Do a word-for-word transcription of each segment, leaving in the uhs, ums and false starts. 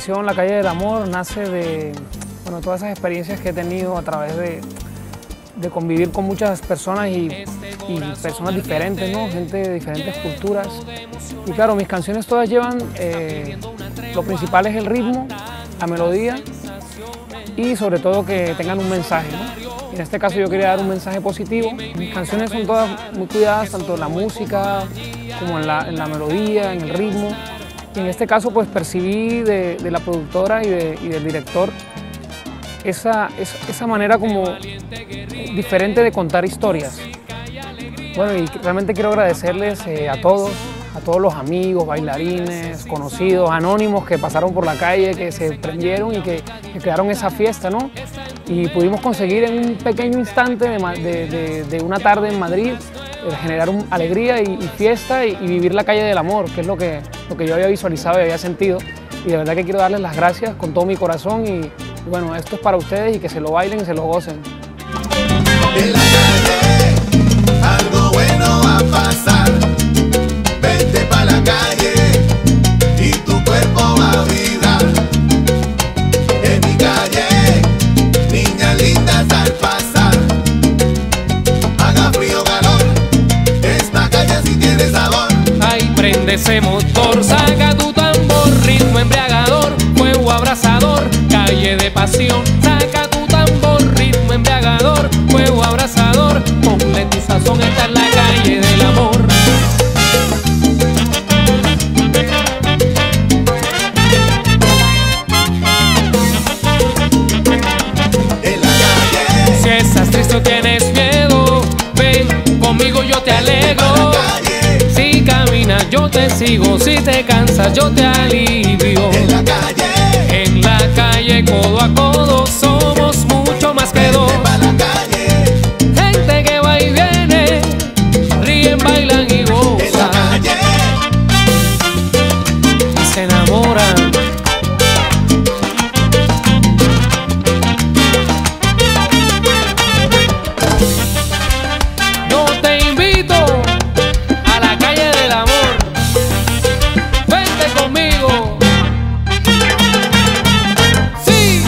canción La Calle del Amor nace de bueno, todas esas experiencias que he tenido a través de, de convivir con muchas personas y, y personas diferentes, ¿no? Gente de diferentes culturas. Y claro, mis canciones todas llevan, eh, lo principal es el ritmo, la melodía y sobre todo que tengan un mensaje, ¿no? En este caso yo quería dar un mensaje positivo. Mis canciones son todas muy cuidadas, tanto en la música como en la, en la melodía, en el ritmo. Y en este caso pues percibí de, de la productora y, de, y del director esa, esa, esa manera como diferente de contar historias. Bueno, y realmente quiero agradecerles eh, a todos, a todos los amigos, bailarines, conocidos, anónimos que pasaron por la calle, que se prendieron y que, que crearon esa fiesta, ¿no? Y pudimos conseguir en un pequeño instante de, de, de, de una tarde en Madrid eh, generar un, alegría y, y fiesta y, y vivir la calle del amor, que es lo que, lo que yo había visualizado y había sentido. Y de verdad que quiero darles las gracias con todo mi corazón y, y bueno, esto es para ustedes y que se lo bailen y se lo gocen. En la calle, algo bueno va a pasar. Vente pa' la calle y tu cuerpo va a vibrar. En mi calle, niñas lindas al pasar. Haga frío o calor, esta calle sí tiene sabor. Ay, prende ese motor, saca tu tambor, ritmo embriagador, fuego abrasador, calle de pasión. Saca tu tambor, ritmo embriagador, fuego abrasador, ponle tu sazón, esta es la calle del amor. En la calle, Si estás triste o tienes miedo, ven conmigo, yo te alegro. Si caminas yo te sigo, si te cansas yo te alivio. en la calle, En la calle codo a codo somos mucho más que dos. vente pa' la calle, Gente que va y viene, ríen, bailan y en la gozan calle. y se enamoran. Yo te invito a la calle del amor, vente conmigo. Sí.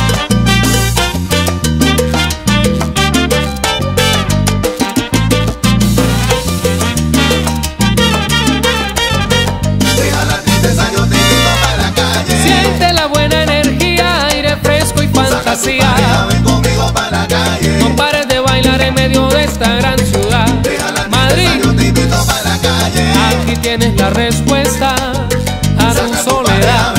Deja la tristeza, yo te invito pa' la calle. Siente la buena energía, aire fresco y Saca tu fantasía. pareja, ven conmigo pa' la calle. No pares de bailar en medio de esta gran ciudad. Deja la tristeza, Madrid, yo te invito pa' la calle. aquí tienes la respuesta a tu Saca tu soledad. pareja,